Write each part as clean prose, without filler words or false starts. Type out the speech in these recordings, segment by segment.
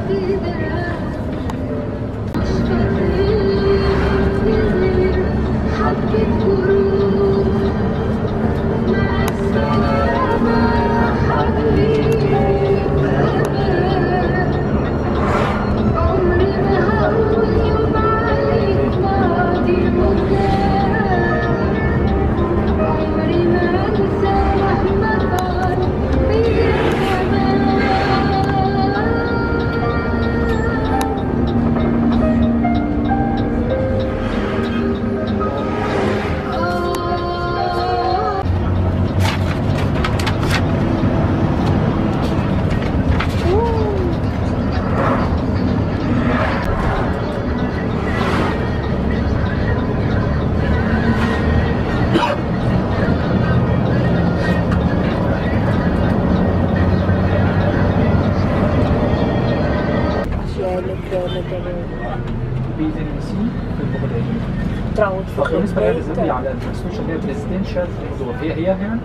بالنسبه للزميل على السوشيال ميديا بريزيدنشال هي يعني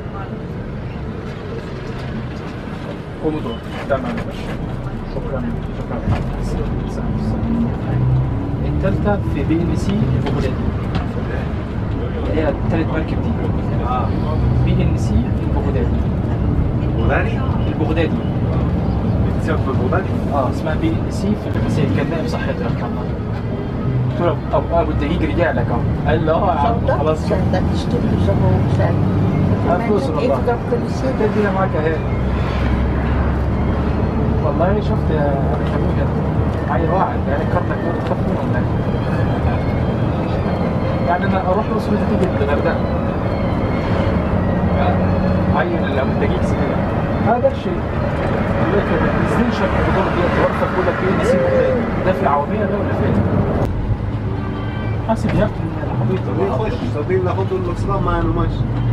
كومودور. تمام شكرا. الثالثه في بي ام سي البغدادي، هي الثالث مركب دي. بي ام سي البغدادي بتسافر في البغدادي؟ اسمها بي ام سي في الحسين. كان نائب صحتي ركبها. قلت له ابو الدقيق رجع لك قال له خلاص عشان بدك تشتري جابوه عشان فلوس والله تدينا معك اهي. والله شفت عيل واحد يعني كرتك تخاف منهم يعني انا اروح له سويت تيجي الغردقه عيل اللي ابو الدقيق صغير هذا الشيء. لكن الزنشر الدور دي توقف بقول لك ايه نسيب ده في العواميه ده ولا فين؟ حاسب ياكل الحبيط يخش صديق ناخذ الاكسرام معنا ماشي.